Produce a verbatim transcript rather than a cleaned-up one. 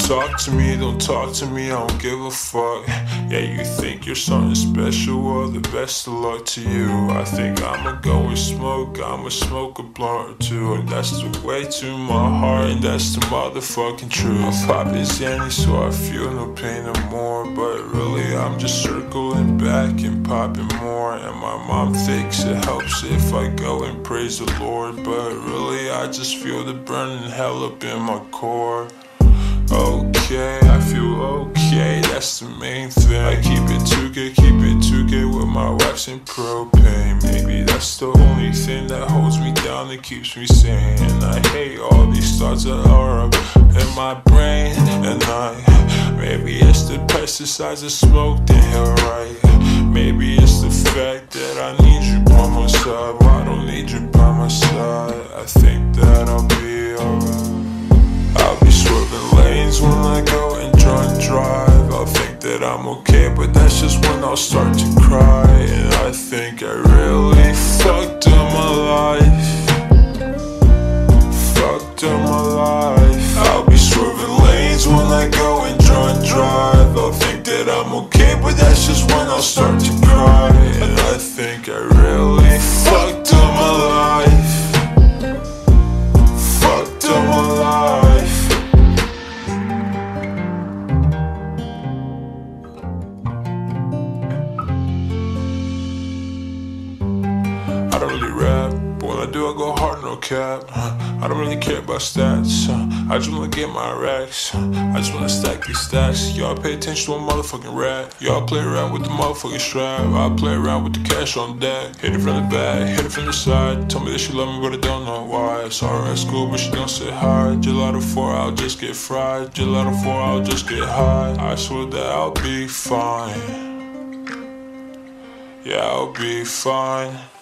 talk to me, don't talk to me, I don't give a fuck. Yeah, you think you're something special, well the best of luck to you. I think I'ma go and smoke, I'ma smoke a blunt or two. And that's the way to my heart, and that's the motherfucking truth. I pop this Zanny so I feel no pain no more, but really I'm just circling back and popping more. And my mom thinks it helps if I go and praise the Lord, but really I just feel the burning hell up in my core. Okay, I feel okay, that's the main thing. I keep it two K, keep it two K with my wax and propane. Maybe that's the only thing that holds me down and keeps me sane. And I hate all these thoughts that are up in my brain. And I, maybe it's the pesticides I smoked in here, right? Maybe it's the fact that I need you by my side. Well, I don't need you by my side. I think that I'll be alright. I'll be swerving lanes when I go and drunk drive. I'll think that I'm okay, but that's just when I'll start to cry. And I think I really fucked up my life. Fucked up my life. I'll be swerving lanes when I go and drunk drive. I'll think that I'm okay, but that's just when I'll start to cry. And I think I really fucked up my life. Fucked up my life. I don't really rap, but when I do I go hard, no cap. I don't really care about stats, I just wanna get my racks. I just wanna stack these stacks. Y'all pay attention to a motherfucking rat. Y'all play around with the motherfucking strap. I play around with the cash on deck. Hit it from the back, hit it from the side. Tell me that she love me, but I don't know why. Saw her at school, but she don't say hi. Gelato four, I'll just get fried. Gelato four, I'll just get high. I swear that I'll be fine. Yeah, I'll be fine.